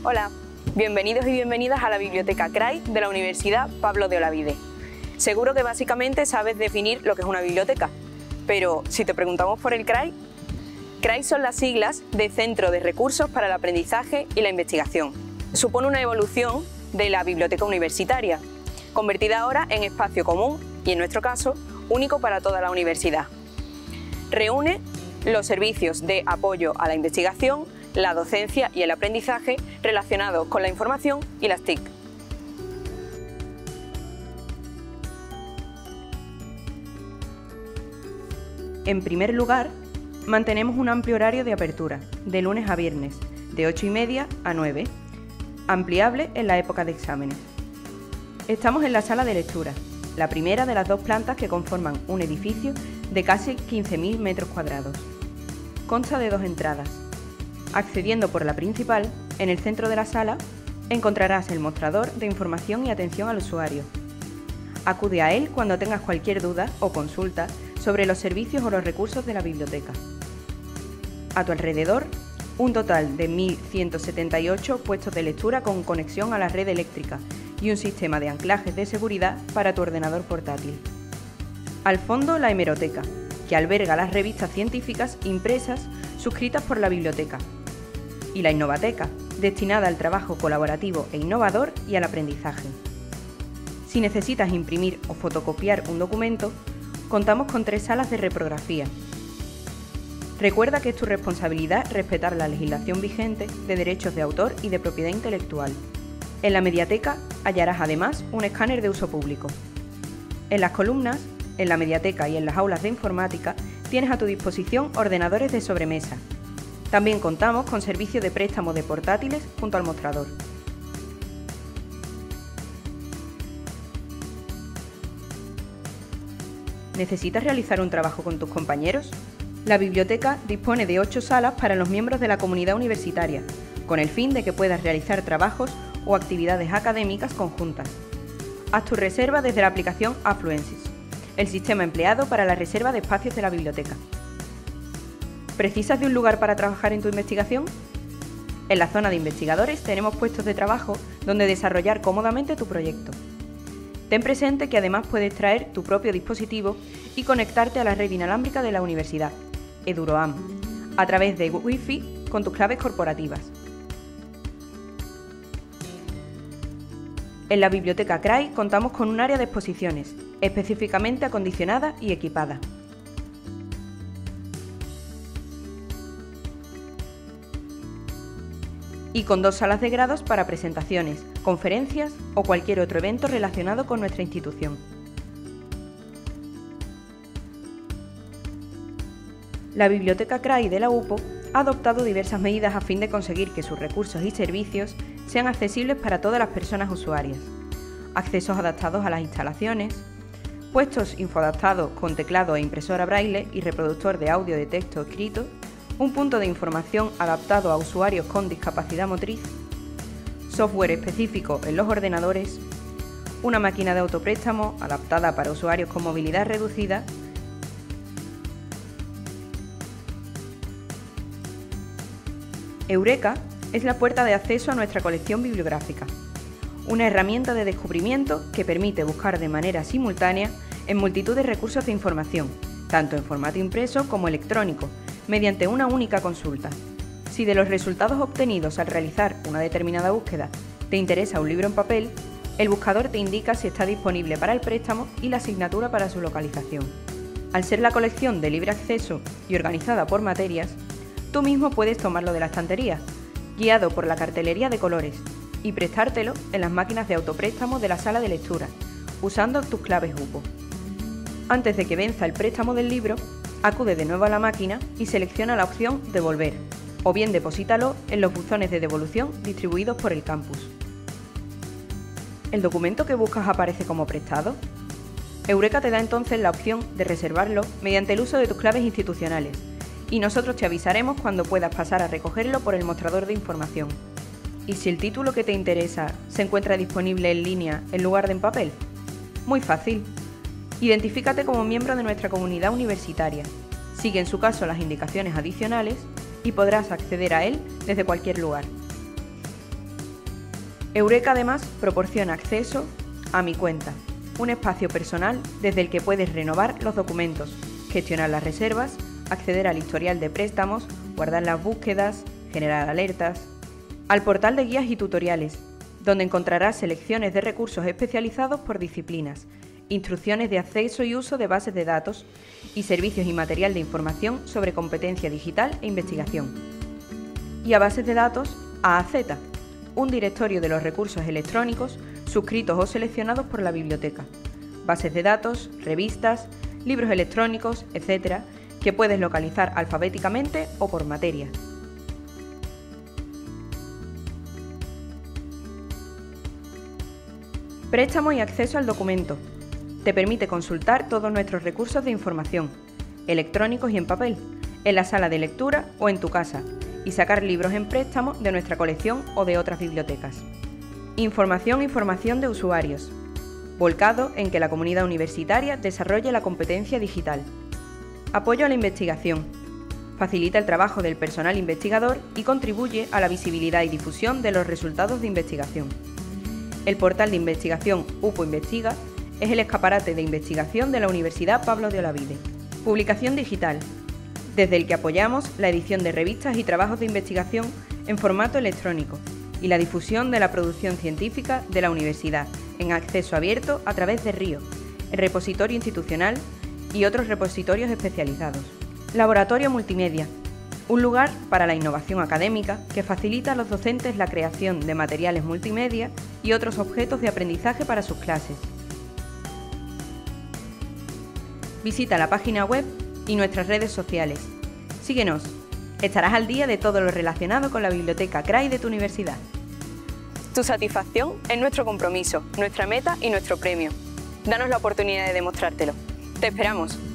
Hola, bienvenidos y bienvenidas a la Biblioteca CRAI de la Universidad Pablo de Olavide. Seguro que básicamente sabes definir lo que es una biblioteca, pero si te preguntamos por el CRAI, CRAI son las siglas de Centro de Recursos para el Aprendizaje y la Investigación. Supone una evolución de la biblioteca universitaria, convertida ahora en espacio común y, en nuestro caso, único para toda la universidad. Reúne los servicios de apoyo a la investigación, la docencia y el aprendizaje relacionados con la información y las TIC. En primer lugar, mantenemos un amplio horario de apertura, de lunes a viernes, de 8:30 a 9, ampliable en la época de exámenes. Estamos en la sala de lectura, la primera de las dos plantas que conforman un edificio de casi 15.000 metros cuadrados. Consta de dos entradas. Accediendo por la principal, en el centro de la sala, encontrarás el mostrador de información y atención al usuario. Acude a él cuando tengas cualquier duda o consulta sobre los servicios o los recursos de la biblioteca. A tu alrededor, un total de 1.178 puestos de lectura con conexión a la red eléctrica y un sistema de anclajes de seguridad para tu ordenador portátil. Al fondo, la hemeroteca, que alberga las revistas científicas impresas suscritas por la biblioteca, y la Innovateca, destinada al trabajo colaborativo e innovador y al aprendizaje. Si necesitas imprimir o fotocopiar un documento, contamos con 3 salas de reprografía. Recuerda que es tu responsabilidad respetar la legislación vigente de derechos de autor y de propiedad intelectual. En la mediateca hallarás además un escáner de uso público. En las columnas, en la mediateca y en las aulas de informática tienes a tu disposición ordenadores de sobremesa. También contamos con servicio de préstamo de portátiles junto al mostrador. ¿Necesitas realizar un trabajo con tus compañeros? La biblioteca dispone de 8 salas para los miembros de la comunidad universitaria, con el fin de que puedas realizar trabajos o actividades académicas conjuntas. Haz tu reserva desde la aplicación Affluensis, el sistema empleado para la reserva de espacios de la biblioteca. ¿Precisas de un lugar para trabajar en tu investigación? En la zona de investigadores tenemos puestos de trabajo donde desarrollar cómodamente tu proyecto. Ten presente que además puedes traer tu propio dispositivo y conectarte a la red inalámbrica de la universidad, Eduroam, a través de Wi-Fi con tus claves corporativas. En la Biblioteca CRAI contamos con un área de exposiciones, específicamente acondicionada y equipada. Y con 2 salas de grados para presentaciones, conferencias o cualquier otro evento relacionado con nuestra institución. La Biblioteca CRAI de la UPO ha adoptado diversas medidas a fin de conseguir que sus recursos y servicios sean accesibles para todas las personas usuarias. Accesos adaptados a las instalaciones, puestos infoadaptados con teclado e impresora braille y reproductor de audio de texto escrito, un punto de información adaptado a usuarios con discapacidad motriz, software específico en los ordenadores, una máquina de autopréstamo adaptada para usuarios con movilidad reducida, Eureka es la puerta de acceso a nuestra colección bibliográfica, una herramienta de descubrimiento que permite buscar de manera simultánea en multitud de recursos de información, tanto en formato impreso como electrónico, mediante una única consulta. Si de los resultados obtenidos al realizar una determinada búsqueda te interesa un libro en papel, el buscador te indica si está disponible para el préstamo y la asignatura para su localización. Al ser la colección de libre acceso y organizada por materias, tú mismo puedes tomarlo de la estantería, guiado por la cartelería de colores, y prestártelo en las máquinas de autopréstamo de la sala de lectura, usando tus claves UPO. Antes de que venza el préstamo del libro, acude de nuevo a la máquina y selecciona la opción Devolver, o bien deposítalo en los buzones de devolución distribuidos por el campus. ¿El documento que buscas aparece como prestado? Eureka te da entonces la opción de reservarlo mediante el uso de tus claves institucionales, y nosotros te avisaremos cuando puedas pasar a recogerlo por el mostrador de información. ¿Y si el título que te interesa se encuentra disponible en línea en lugar de en papel? Muy fácil. Identifícate como miembro de nuestra comunidad universitaria, sigue en su caso las indicaciones adicionales y podrás acceder a él desde cualquier lugar. Eureka además proporciona acceso a Mi Cuenta, un espacio personal desde el que puedes renovar los documentos, gestionar las reservas, acceder al historial de préstamos, guardar las búsquedas, generar alertas. Al portal de guías y tutoriales, donde encontrarás selecciones de recursos especializados por disciplinas, instrucciones de acceso y uso de bases de datos y servicios y material de información sobre competencia digital e investigación. Y a bases de datos AAZ, un directorio de los recursos electrónicos suscritos o seleccionados por la biblioteca, bases de datos, revistas, libros electrónicos, etc., que puedes localizar alfabéticamente o por materia. Préstamo y acceso al documento. Te permite consultar todos nuestros recursos de información, electrónicos y en papel, en la sala de lectura o en tu casa, y sacar libros en préstamo de nuestra colección o de otras bibliotecas. Información y formación de usuarios, volcado en que la comunidad universitaria desarrolle la competencia digital. Apoyo a la investigación. Facilita el trabajo del personal investigador y contribuye a la visibilidad y difusión de los resultados de investigación. El portal de investigación UPO Investiga es el escaparate de investigación de la Universidad Pablo de Olavide. Publicación digital, desde el que apoyamos la edición de revistas y trabajos de investigación en formato electrónico y la difusión de la producción científica de la universidad en acceso abierto a través de RIO, el repositorio institucional y otros repositorios especializados. Laboratorio Multimedia, un lugar para la innovación académica que facilita a los docentes la creación de materiales multimedia y otros objetos de aprendizaje para sus clases. Visita la página web y nuestras redes sociales. Síguenos, estarás al día de todo lo relacionado con la Biblioteca CRAI de tu universidad. Tu satisfacción es nuestro compromiso, nuestra meta y nuestro premio. Danos la oportunidad de demostrártelo. ¡Te esperamos!